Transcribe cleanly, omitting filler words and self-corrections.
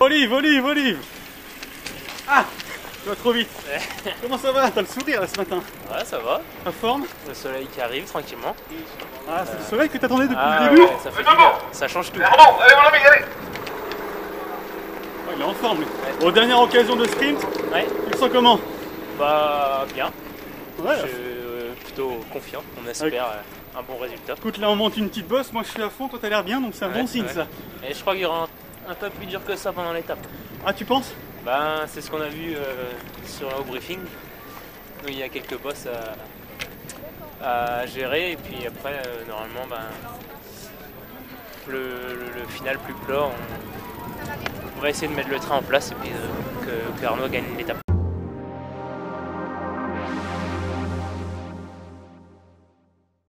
Olive, Olive, Olive. Ah, tu vas trop vite. Comment ça va? T'as le sourire là ce matin? Ouais, ça va. La forme? Le soleil qui arrive tranquillement. Ah, c'est le soleil que t'attendais depuis Ah, le début? ouais, ça fait du bien. Ça change tout. Allez mon ami, allez. Il est en forme lui. Aux dernières occasions de sprint, Ouais. tu le sens comment? Bah, bien. Ouais. Je suis plutôt confiant. On espère un bon résultat. Écoute, là on monte une petite bosse, moi je suis à fond, toi t'as l'air bien, donc c'est un bon signe ça. Et je crois qu'il y aura un peu plus dur que ça pendant l'étape. Ah, tu penses? Ben, c'est ce qu'on a vu au briefing. Donc, il y a quelques bosses à gérer et puis après, normalement, ben, le final plus plat, on va essayer de mettre le train en place et puis que Arnaud gagne l'étape.